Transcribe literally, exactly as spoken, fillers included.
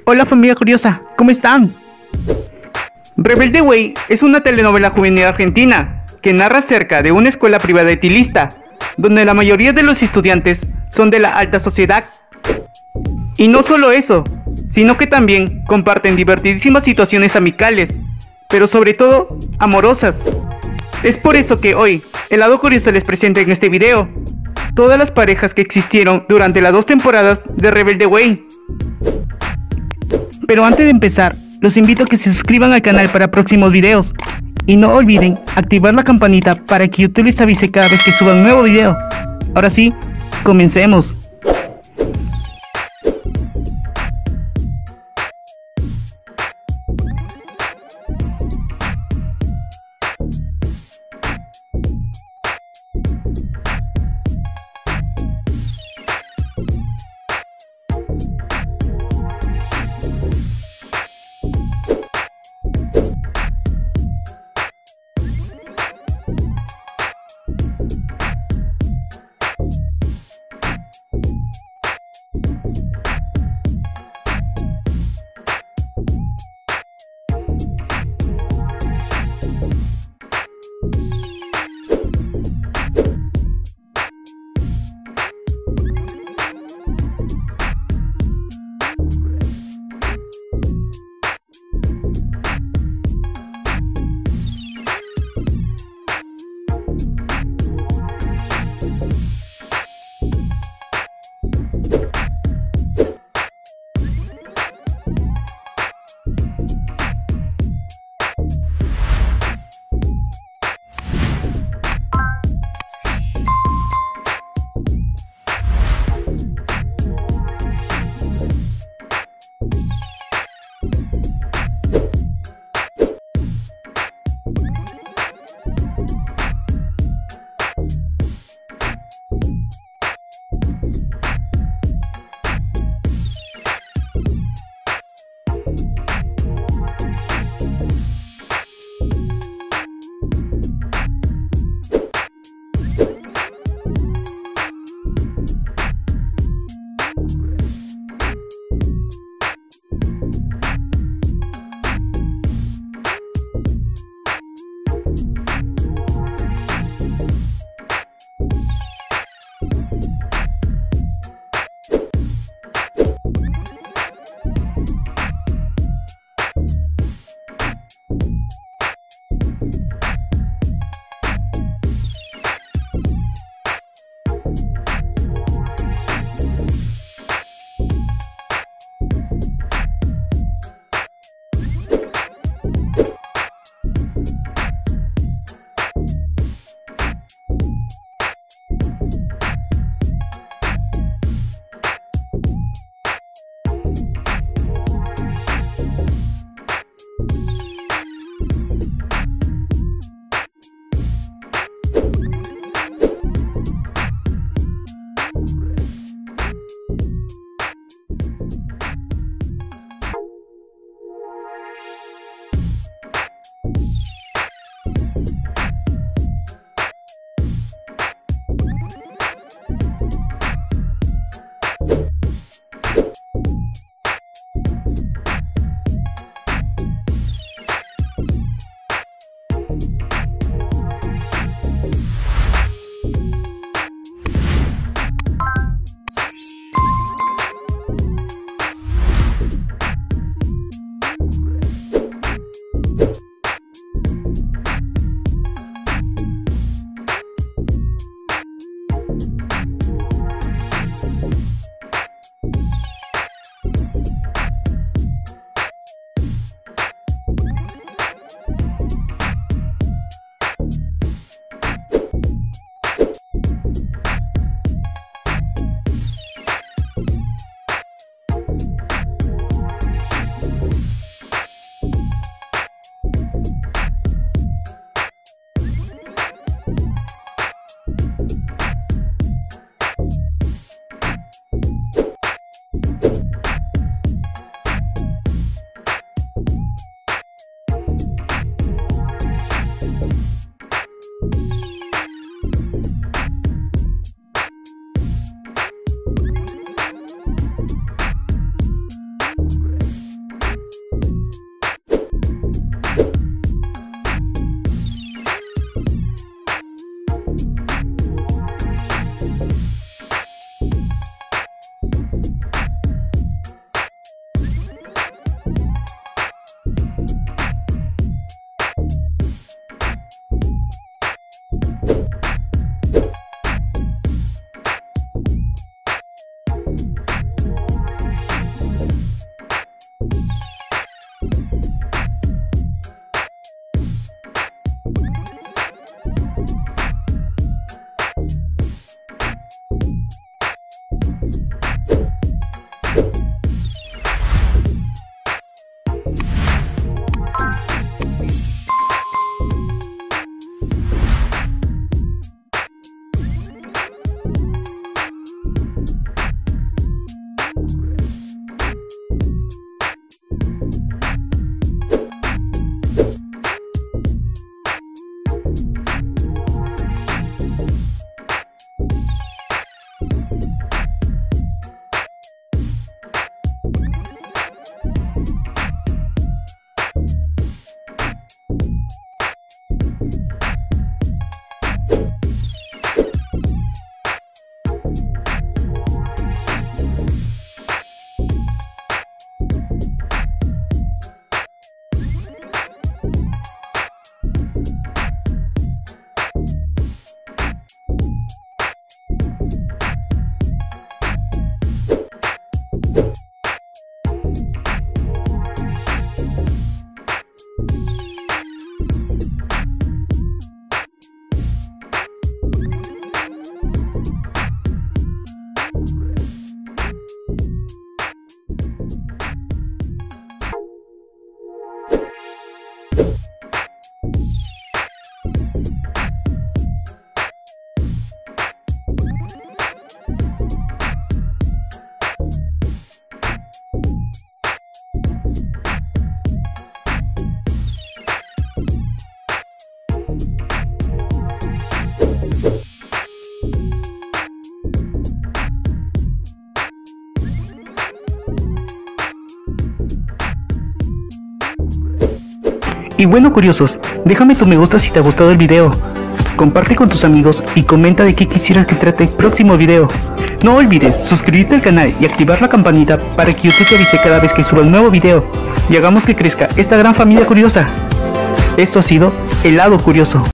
Hola familia curiosa, ¿cómo están? Rebelde Way es una telenovela juvenil argentina que narra acerca de una escuela privada etilista, donde la mayoría de los estudiantes son de la alta sociedad. Y no solo eso, sino que también comparten divertidísimas situaciones amicales, pero sobre todo amorosas. Es por eso que hoy, el lado curioso les presenta en este video todas las parejas que existieron durante las dos temporadas de Rebelde Way. Pero antes de empezar, los invito a que se suscriban al canal para próximos videos. Y no olviden activar la campanita para que YouTube les avise cada vez que suba un nuevo video. Ahora sí, comencemos. Y bueno, curiosos, déjame tu me gusta si te ha gustado el video. Comparte con tus amigos y comenta de qué quisieras que trate el próximo video. No olvides suscribirte al canal y activar la campanita para que YouTube te avise cada vez que suba un nuevo video y hagamos que crezca esta gran familia curiosa. Esto ha sido El Lado Curioso.